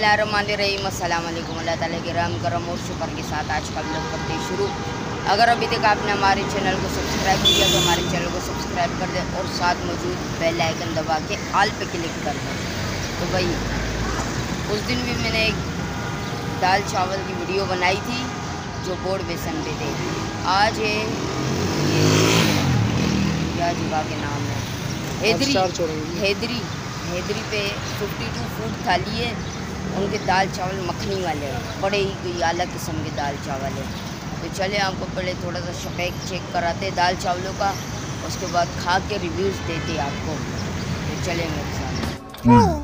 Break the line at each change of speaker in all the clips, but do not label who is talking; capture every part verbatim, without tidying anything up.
बिस्मिल्लाहिर्रहमानिर्रहीम अस्सलाम वालेकुम। अल्लाह ताला के रहम करम और शुक्र के साथ आज का व्लॉग करते हैं शुरू। अगर अभी तक आपने हमारे चैनल को सब्सक्राइब किया तो हमारे चैनल को सब्सक्राइब कर दें और साथ मौजूद बेल आइकन दबा के ऑल पे क्लिक कर दें। तो भाई उस दिन भी मैंने एक दाल चावल की वीडियो बनाई थी जो बोर्ड बेसन पे थे। आज है क्या जगह के नाम है हैदरी हैदरी हैदरी पे बावन फूड थाली है। उनके दाल चावल मखनी वाले हैं, बड़े ही कोई अलग किस्म के दाल चावल है। तो चले आपको पहले थोड़ा सा शपेक चेक कराते दाल चावलों का, उसके बाद खा के रिव्यूज़ देते आपको। तो चले मेरे साथ।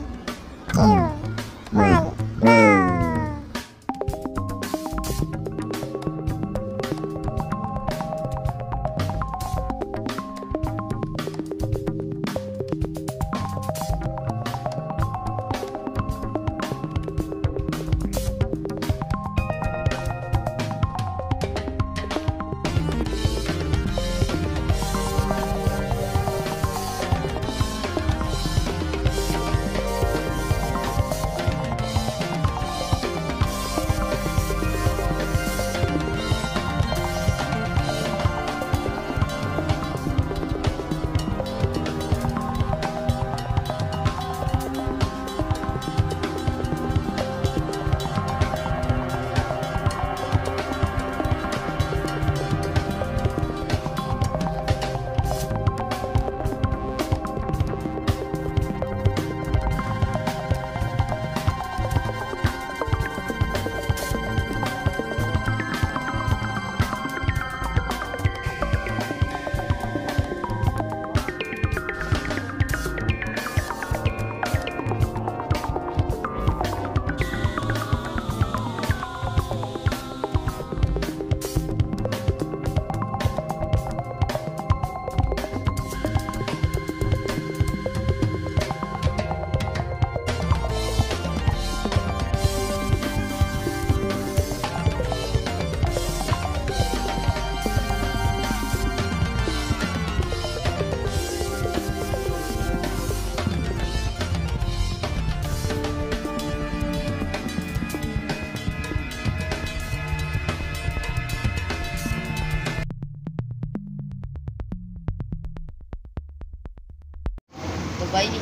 तो भाई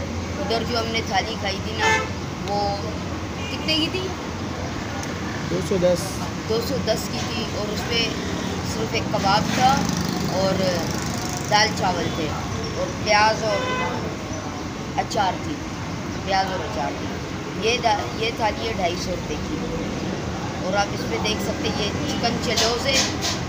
उधर जो हमने थाली खाई थी ना वो कितने की थी?
दो सौ दस
दो सौ दस की थी और उस पर सिर्फ एक कबाब था और दाल चावल थे और प्याज और अचार थी, प्याज और अचार थी। ये ये थाली है ढाई सौ रुपये की। और आप इस पर देख सकते हैं ये चिकन चलोज़ है,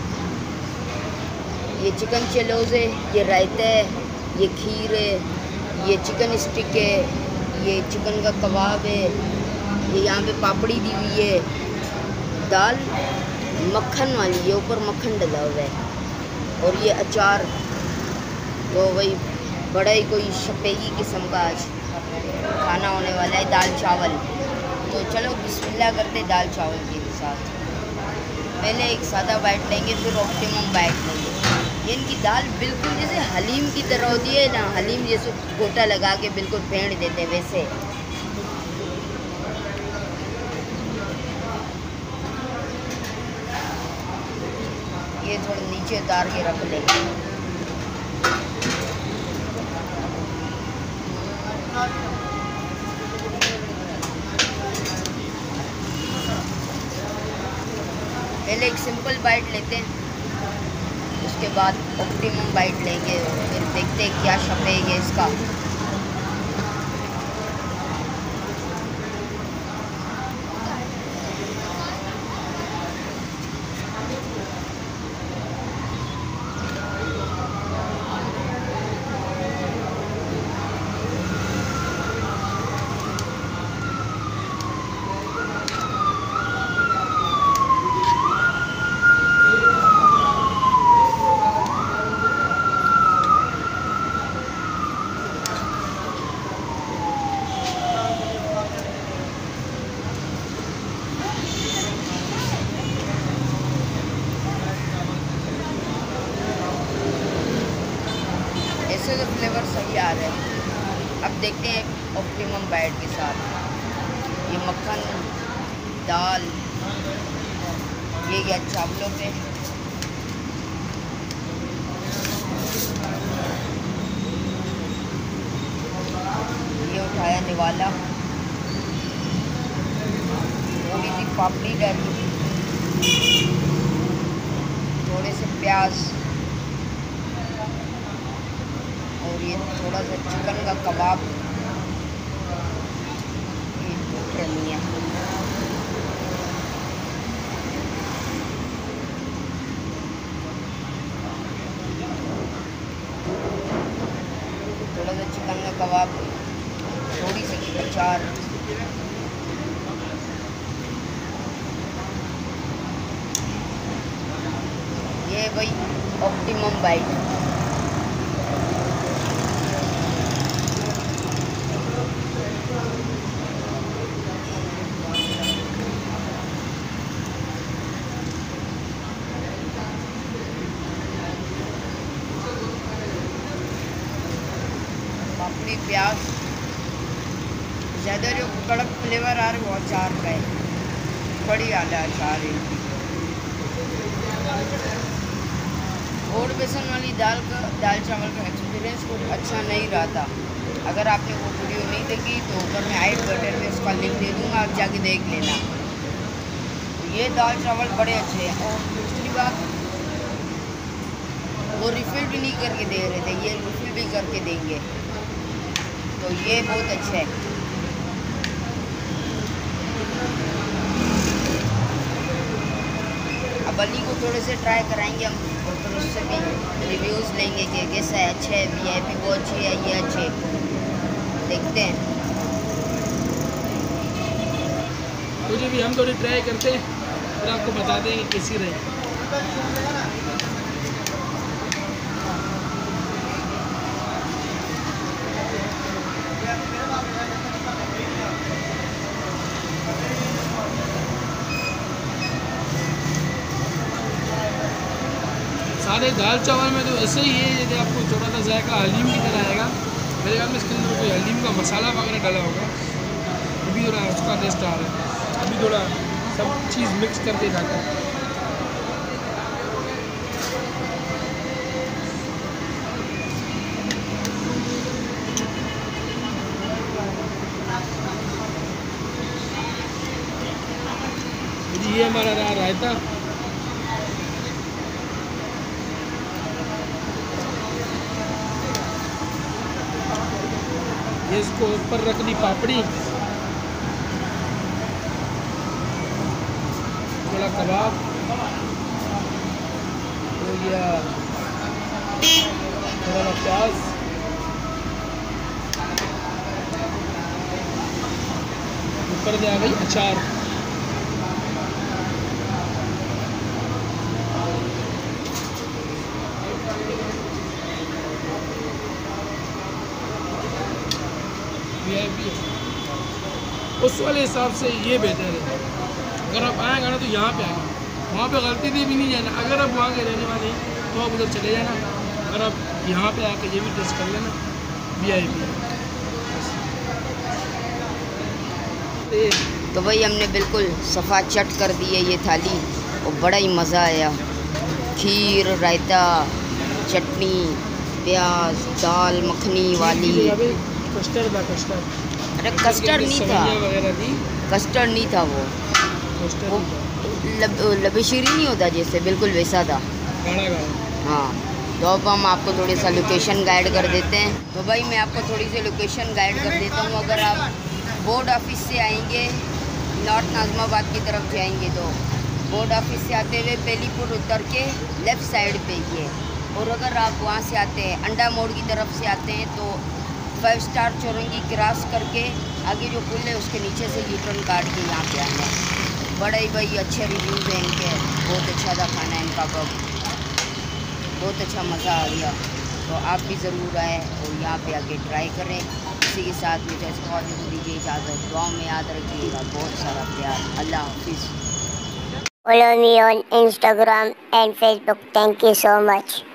ये चिकन चलोज़ है, ये रायता है, ये खीर है, ये चिकन स्टिक है, ये चिकन का कबाब है, ये यहाँ पे पापड़ी दी हुई है, दाल मक्खन वाली है, ऊपर मक्खन डला हुआ है और ये अचार। तो वही बड़ा ही कोई शपेगी किस्म का आज खाना होने वाला है, दाल चावल। तो चलो बिस्मिल्लाह करते दाल चावल के साथ। पहले एक सादा बाइट लेंगे फिर ऑप्टिमम बाइट लेंगे। इनकी दाल बिल्कुल जैसे हलीम की तरह होती है ना, हलीम जैसे गोटा लगा के बिल्कुल फेंट देते हैं वैसे। ये थोड़ा नीचे उतार के रख लेंगे। पहले एक सिंपल बाइट लेते हैं, उसके बाद ऑप्टिमम बाइट लेंगे, फिर देखते हैं क्या शपेग है इसका। ऐसे तो फ्लेवर सही आ रहे हैं। अब देखते हैं ऑप्टिमम बाइट के साथ। ये मक्खन, दाल, ये गया चावलों पे। ये उठाया निवाला, थोड़ी सी पापड़ी डाली, थोड़े से प्याज और ये थोड़ा सा चिकन का कबाब। ये टूट रही है। थोड़ा सा चिकन का कबाब, थोड़ी सी अचार, ये भाई ऑप्टिमम बाइट। पापड़ी, प्याज, ज़्यादा जो कड़क फ्लेवर आ रहा है वो अचार का है, बड़ी आला अचार है। और बेसन वाली दाल का दाल चावल का एक्सपीरियंस कुछ अच्छा नहीं रहा था। अगर आपने वो वीडियो नहीं देखी तो ऊपर मैं आई बटन में उसका लिंक दे दूँगा, आप जाके देख लेना। ये दाल चावल बड़े अच्छे हैं। और दूसरी बात, वो रिफ़िल भी नहीं करके दे रहे थे, ये रिफ़िल भी करके देंगे, तो ये बहुत अच्छा है। अब अली को थोड़े से ट्राई कराएंगे हम और फिर उससे भी रिव्यूज़ लेंगे कि कैसा है, अच्छा है, वी आई पी वो अच्छी है, ये अच्छे, देखते हैं।
मुझे भी हम थोड़ी ट्राई करते हैं फिर आपको बता देंगे कैसी रही। सारे दाल चावल में तो ऐसे ही है, यदि आपको थोड़ा सा जायका हलीम की तरह आएगा। मेरे ख्याल में इसके अंदर कोई हलीम का मसाला वगैरह डाला होगा, अभी थोड़ा उसका टेस्ट आ रहा है। अभी थोड़ा सब चीज़ मिक्स करके खाते हैं। ये हमारा रहा रायता। ये इसको ऊपर रख दी पापड़ी, थोड़ा कबाब हो गया, थोड़ा प्याज, ऊपर से आ गई अचार। उस वाले हिसाब से ये बेहतर है। अगर आप आएँगे ना तो यहाँ पे आएँ, वहाँ पे गलती से भी नहीं जाना। अगर आप वहाँ के रहने वाले हैं तो आप उधर चले जाना, अगर आप यहाँ पे आके ये भी टेस्ट कर लेना, वी आई पी।
तो भाई हमने बिल्कुल सफ़ा चट कर दी है ये थाली और बड़ा ही मज़ा आया। खीर, रायता, चटनी, प्याज, दाल मखनी वाली।
कस्टर्ड था, कस्टर्ड।
अरे कस्टर्ड नहीं था, कस्टर्ड नहीं था, वो वो लब, लबेशीरी नहीं होता जैसे, बिल्कुल वैसा था।
गाढ़ा गाढ़ा।
हाँ, तो अब हम आपको थोड़ी सा लोकेशन गाइड कर देते हैं। तो भाई मैं आपको थोड़ी सी लोकेशन गाइड कर देता हूँ। अगर आप बोर्ड ऑफिस से आएंगे, नॉर्थ नाज़िमाबाद की तरफ जाएंगे, तो बोर्ड ऑफिस से आते हुए पेलीपुर उतर के लेफ़्ट साइड पे ही है। और अगर आप वहाँ से आते हैं, अंडा मोड़ की तरफ से आते हैं, तो फाइव स्टार चौरंगी क्रॉस करके आगे जो पुल है उसके नीचे से यू टर्न काट के यहाँ पे आना है। बड़े ही भाई अच्छे रिव्यूज़ हैं इनके, बहुत अच्छा था खाना इनका, कब बहुत अच्छा मज़ा आ गया। तो आप भी ज़रूर आए और यहाँ पे आके ट्राई करें। इसी के साथ मुझे बहुत दीजिए इजाज़त, दुआओं में याद रखिएगा, बहुत सारा प्यार। अल्लाह हाफिज़।
Follow me on Instagram and Facebook. Thank you so much.